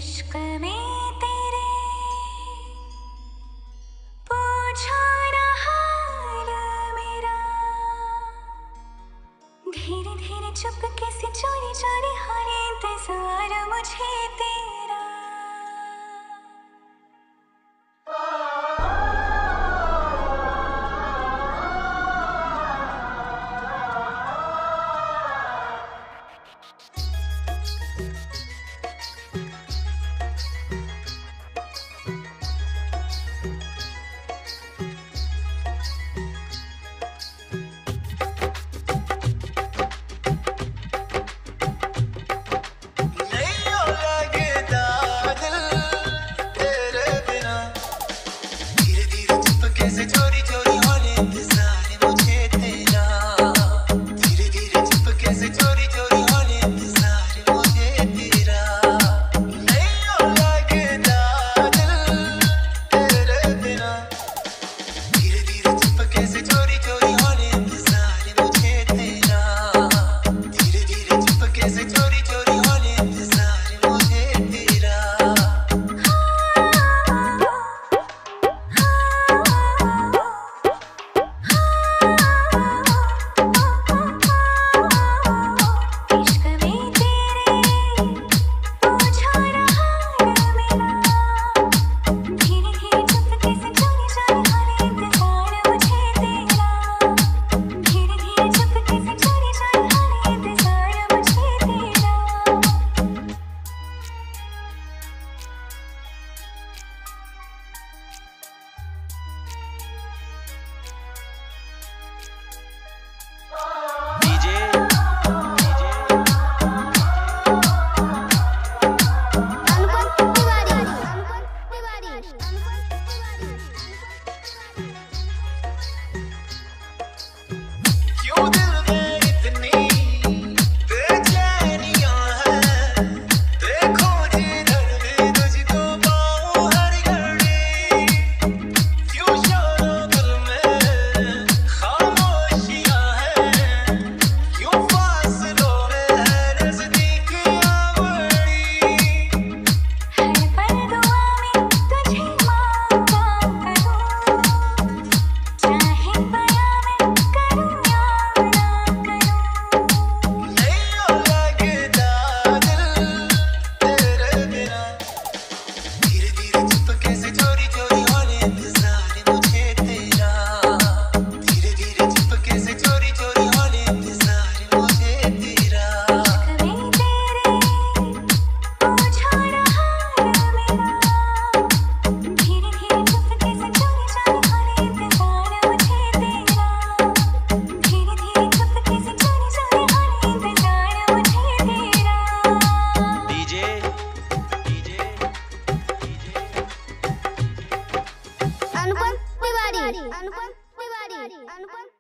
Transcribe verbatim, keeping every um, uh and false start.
इश्क में तेरे पूछो ना हाल मेरा, धीरे धीरे चुपके से चोरी चोरी हर इंतजार मुझे तेरा। नैयो लगदा दिल तेरे बिना, धीरे धीरे चुपके से चोरी चोरी होने इंतजार मुझे तेरा, धीरे धीरे चुपके से चोरी चोरी होने इंतजार मुझे तेरा। नैयो लगदा दिल तेरे बिना, धीरे धीरे चुपके से चोरी चोरी होने इंतजार मुझे तेरा, धीरे धीरे चुपके से चोरी चोरी होने इंतजार मुझे तेरा। इश्क में तेरे पूछो ना हाल मेरा, धीरे धीरे चुपके से चोरी चोरी हर इंतजार मुझे तेरा, धीरे धीरे चुपके से चोरी चोरी हर इंतजार मुझे तेरा। डीजे अनुपम तिवारी, अनुपम तिवारी, अनुपम तिवारी। क्यों दिल में इतनी बेचैनियां हैं, देखो जिधर भी तुझको पाऊं हर घड़ी, क्यों शोरों दिल में खामोशियां हैं, क्यों फासलों में है नज़दीकियां बड़ी। हर पल दुआ में तुझे मांगा करूं, चाहे बयां मैं करूं या ना करूं। नैयो लगदा दिल तेरे बिना, धीरे धीरे चुपके से चोरी चोरी होने इंतजार मुझे तेरा, धीरे धीरे चुपके से चोरी चोरी होने इंतजार मुझे तेरा। इश्क में तेरे पूछो ना हाल मेरा, धीरे धीरे चुपके से चोरी चोरी हर इंतजार मुझे तेरा, धीरे धीरे चुपके से चोरी चोरी हर इंतजार मुझे तेरा। डीजे डीजे अनुपम तिवारी, अनुपम तिवारी, अनुपम